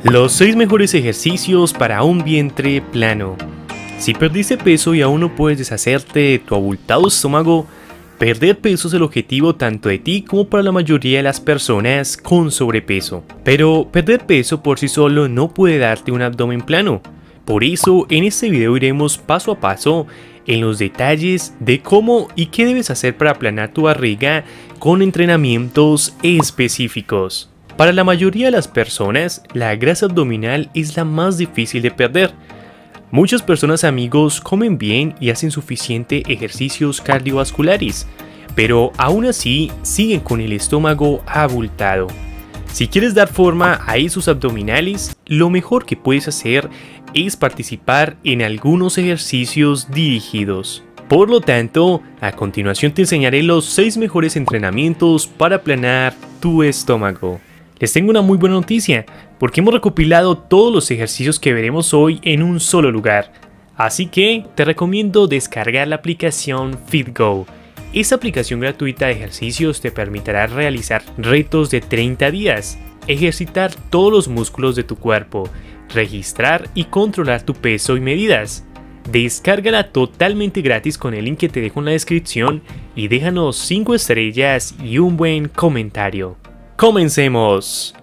Los 6 mejores ejercicios para un vientre plano. Si perdiste peso y aún no puedes deshacerte de tu abultado estómago, perder peso es el objetivo tanto de ti como para la mayoría de las personas con sobrepeso. Pero perder peso por sí solo no puede darte un abdomen plano. Por eso en este video iremos paso a paso en los detalles de cómo y qué debes hacer para aplanar tu barriga con entrenamientos específicos. Para la mayoría de las personas, la grasa abdominal es la más difícil de perder. Muchas personas, amigos, comen bien y hacen suficiente ejercicios cardiovasculares, pero aún así siguen con el estómago abultado. Si quieres dar forma a esos abdominales, lo mejor que puedes hacer es participar en algunos ejercicios dirigidos. Por lo tanto, a continuación te enseñaré los 6 mejores entrenamientos para aplanar tu estómago. Les tengo una muy buena noticia, porque hemos recopilado todos los ejercicios que veremos hoy en un solo lugar. Así que te recomiendo descargar la aplicación FitGo. Esta aplicación gratuita de ejercicios te permitirá realizar retos de 30 días, ejercitar todos los músculos de tu cuerpo, registrar y controlar tu peso y medidas. Descárgala totalmente gratis con el link que te dejo en la descripción y déjanos 5 estrellas y un buen comentario. ¡Comencemos!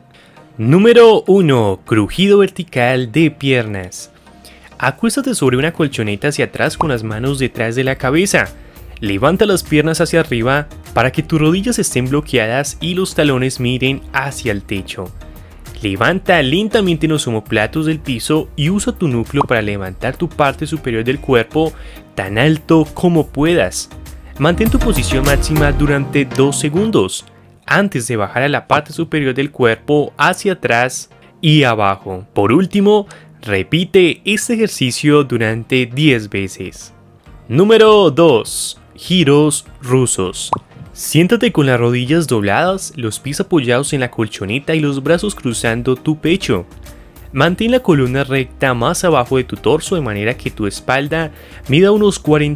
Número 1. Crujido vertical de piernas. Acuéstate sobre una colchoneta hacia atrás con las manos detrás de la cabeza. Levanta las piernas hacia arriba para que tus rodillas estén bloqueadas y los talones miren hacia el techo. Levanta lentamente los omóplatos del piso y usa tu núcleo para levantar tu parte superior del cuerpo tan alto como puedas. Mantén tu posición máxima durante 2 segundos. Antes de bajar a la parte superior del cuerpo hacia atrás y abajo. Por último, repite este ejercicio durante 10 veces. Número 2. Giros rusos. Siéntate con las rodillas dobladas, los pies apoyados en la colchoneta y los brazos cruzando tu pecho. Mantén la columna recta más abajo de tu torso de manera que tu espalda mida unos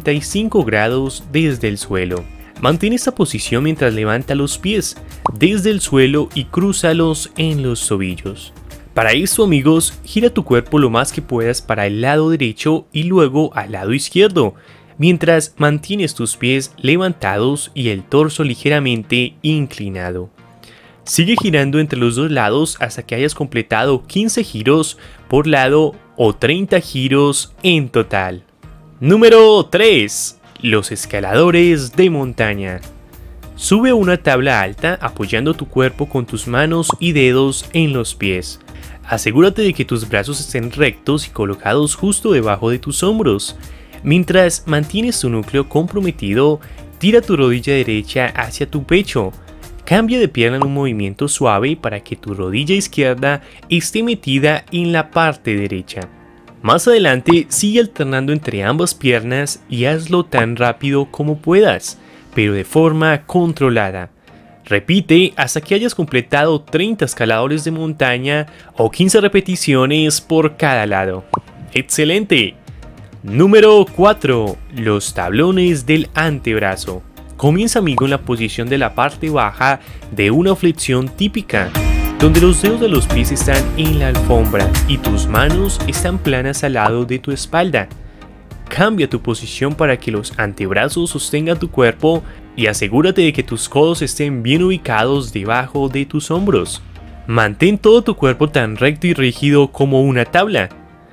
45 grados desde el suelo. Mantén esta posición mientras levanta los pies desde el suelo y crúzalos en los tobillos. Para esto, amigos, gira tu cuerpo lo más que puedas para el lado derecho y luego al lado izquierdo, mientras mantienes tus pies levantados y el torso ligeramente inclinado. Sigue girando entre los dos lados hasta que hayas completado 15 giros por lado o 30 giros en total. Número 3. Los escaladores de montaña. Sube a una tabla alta apoyando tu cuerpo con tus manos y dedos en los pies. Asegúrate de que tus brazos estén rectos y colocados justo debajo de tus hombros. Mientras mantienes tu núcleo comprometido, tira tu rodilla derecha hacia tu pecho. Cambia de pierna en un movimiento suave para que tu rodilla izquierda esté metida en la parte derecha. Más adelante, sigue alternando entre ambas piernas y hazlo tan rápido como puedas, pero de forma controlada. Repite hasta que hayas completado 30 escaladores de montaña o 15 repeticiones por cada lado. ¡Excelente! Número 4. Los tablones del antebrazo. Comienza, amigo, en la posición de la parte baja de una flexión típica, donde los dedos de los pies están en la alfombra y tus manos están planas al lado de tu espalda. Cambia tu posición para que los antebrazos sostengan tu cuerpo y asegúrate de que tus codos estén bien ubicados debajo de tus hombros. Mantén todo tu cuerpo tan recto y rígido como una tabla.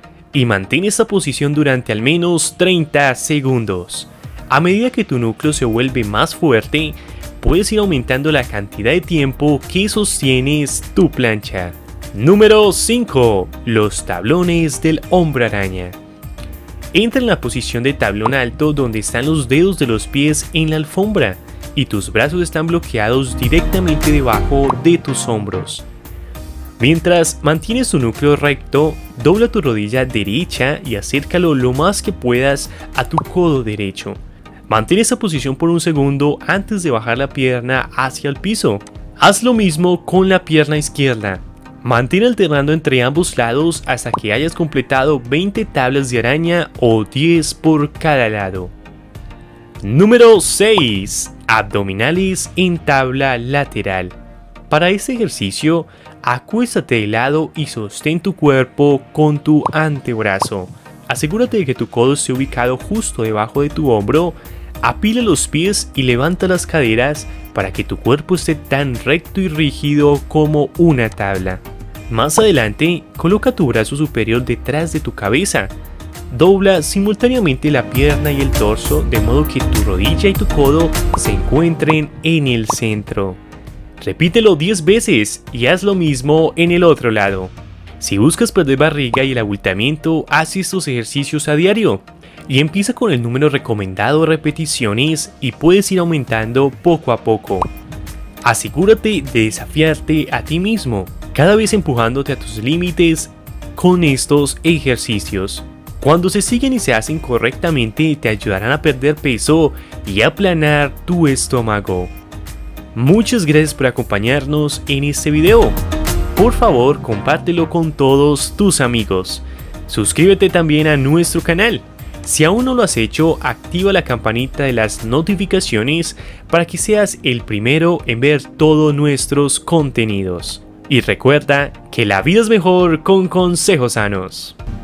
Y mantén esta posición durante al menos 30 segundos. A medida que tu núcleo se vuelve más fuerte, puedes ir aumentando la cantidad de tiempo que sostienes tu plancha. Número 5. Los tablones del hombre araña. Entra en la posición de tablón alto donde están los dedos de los pies en la alfombra y tus brazos están bloqueados directamente debajo de tus hombros. Mientras mantienes tu núcleo recto, dobla tu rodilla derecha y acércalo lo más que puedas a tu codo derecho. Mantén esa posición por un segundo antes de bajar la pierna hacia el piso. Haz lo mismo con la pierna izquierda. Mantén alternando entre ambos lados hasta que hayas completado 20 tablas de araña o 10 por cada lado. Número 6. Abdominales en tabla lateral. Para este ejercicio, Acuéstate de lado y sostén tu cuerpo con tu antebrazo. Asegúrate de que tu codo esté ubicado justo debajo de tu hombro. Apila los pies y levanta las caderas para que tu cuerpo esté tan recto y rígido como una tabla. Más adelante, coloca tu brazo superior detrás de tu cabeza. Dobla simultáneamente la pierna y el torso de modo que tu rodilla y tu codo se encuentren en el centro. Repítelo 10 veces y haz lo mismo en el otro lado. Si buscas perder barriga y el abultamiento, haz estos ejercicios a diario. Y empieza con el número recomendado de repeticiones y puedes ir aumentando poco a poco. Asegúrate de desafiarte a ti mismo, cada vez empujándote a tus límites con estos ejercicios. Cuando se siguen y se hacen correctamente, te ayudarán a perder peso y aplanar tu estómago. Muchas gracias por acompañarnos en este video. Por favor, compártelo con todos tus amigos. Suscríbete también a nuestro canal. Si aún no lo has hecho, activa la campanita de las notificaciones para que seas el primero en ver todos nuestros contenidos. Y recuerda que la vida es mejor con consejos sanos.